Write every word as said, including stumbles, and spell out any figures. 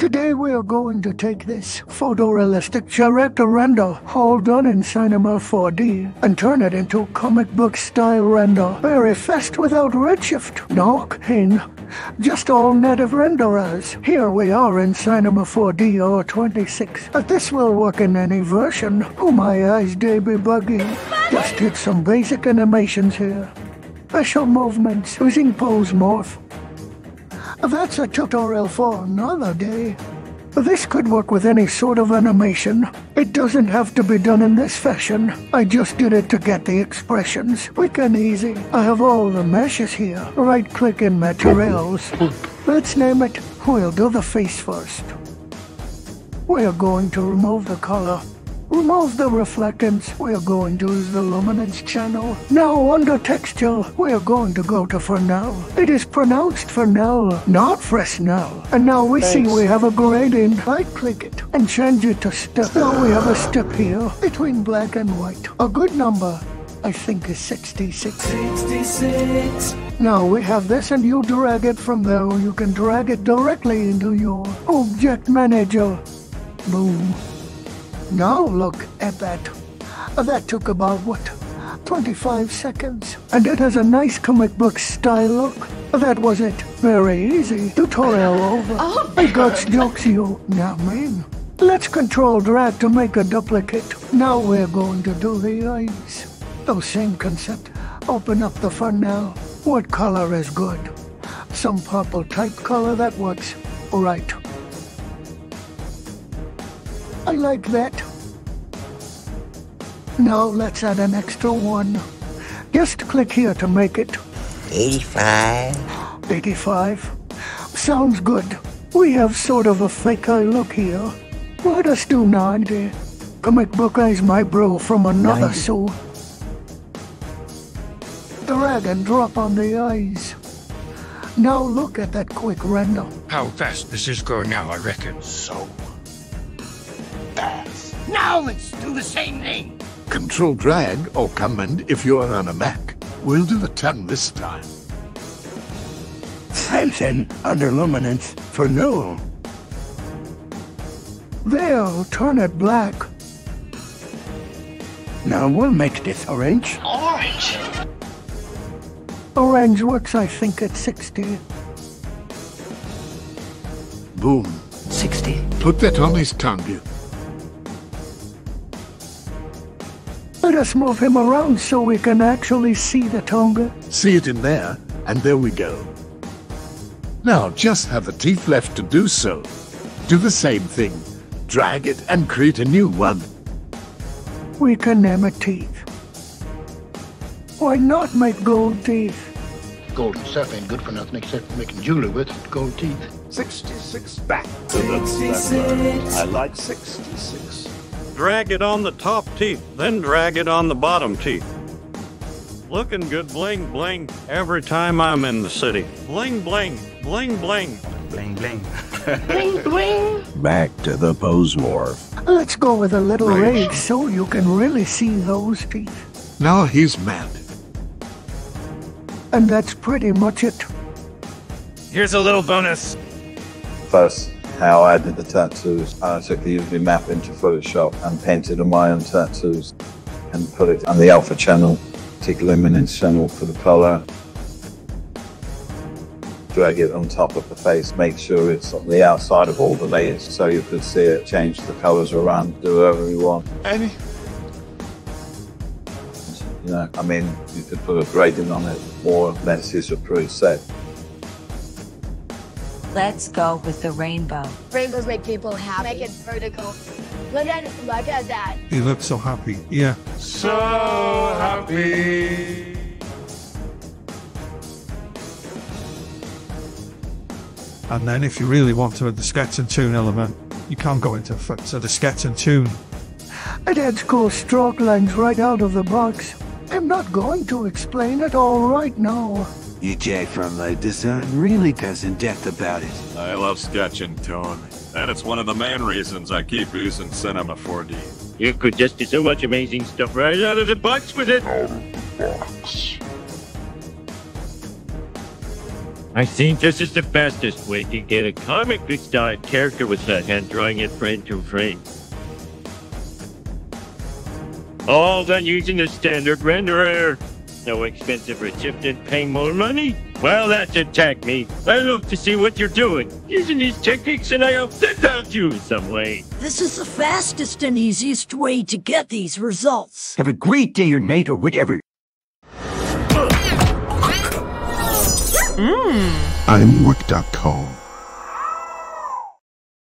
Today we are going to take this photorealistic character render, all done in Cinema four D, and turn it into comic book style render, very fast without Redshift, no pain, just all native renderers. Here we are in Cinema four D or twenty-six, but this will work in any version. Oh my eyes, they be buggy. Just did some basic animations here. Special movements using pose morph. That's a tutorial for another day. This could work with any sort of animation. It doesn't have to be done in this fashion. I just did it to get the expressions. Quick and easy. I have all the meshes here. Right-click in materials. Let's name it. We'll do the face first. We're going to remove the color. Remove the reflectance. We're going to use the luminance channel. Now under texture, we're going to go to Fresnel. It is pronounced Fresnel, not Fresnel. And now we Thanks. see we have a gradient. Right click it and change it to step. Now we have a step here between black and white. A good number, I think, is sixty-six. sixty-six. Now we have this and you drag it from there. Or you can drag it directly into your object manager. Boom. Now look at that. That took about, what, twenty-five seconds. And it has a nice comic book style look. That was it. Very easy. Tutorial over. Oh. I got jokes you. Now, man. Let's control drag to make a duplicate. Now we're going to do the eyes. Oh, same concept. Open up the fun now. What color is good? Some purple type color that works. Right. I like that. Now let's add an extra one. Just click here to make it. eighty-five. eighty-five. Sounds good. We have sort of a fake eye look here. Let us do ninety. Comic book eyes, my bro, from another ninety. So drag and drop on the eyes. Now look at that quick render. How fast this is going now, I reckon. So fast. Now let's do the same thing. Control drag or command if you're on a Mac. We'll do the ten this time. Samson under luminance for no. There, turn it black. Now we'll make this orange. Orange. Orange works, I think, at sixty. Boom. sixty. Put that on his tongue. Let us move him around so we can actually see the tongue. See it in there, and there we go. Now just have the teeth left to do so. Do the same thing. Drag it and create a new one. We can name it teeth. Why not make gold teeth? Gold stuff ain't good for nothing except for making jewelry with gold teeth. sixty-six back to the sixty-six. I like sixty-six. Drag it on the top teeth, then drag it on the bottom teeth. Looking good, bling bling, every time I'm in the city. Bling bling, bling bling. Bling bling. Bling bling. Back to the pose morph. Let's go with a little Right. rage so you can really see those teeth. Now he's mad. And that's pretty much it. Here's a little bonus. First, how I did the tattoos. I took the U V map into Photoshop and painted on my own tattoos and put it on the alpha channel, take luminance channel for the color. Drag it on top of the face, make sure it's on the outside of all the layers so you could see it, change the colors around, do whatever you want. Any? You know, I mean, you could put a gradient on it, or less is a preset. Let's go with the rainbow. Rainbows make people happy. Make it vertical. Look at it, look at that. He looks so happy, yeah. So happy. And then if you really want to add the sketch and tune element, you can go into effects of the sketch and tune. It adds cool stroke lines right out of the box. I'm not going to explain it all right now. E J from the design really goes in depth about it. I love sketch and tone, and it's one of the main reasons I keep using Cinema four D. You could just do so much amazing stuff right out of the box with it. Out of the box. I think this is the fastest way to get a comic book style character without hand drawing it frame to frame. All done using the standard renderer. No expensive Redshift and paying more money? Well, that's attack me. I love to see what you're doing. Using these techniques, and I hope that helps you in some way. This is the fastest and easiest way to get these results. Have a great day or night or whatever. Mmm. i am york dot com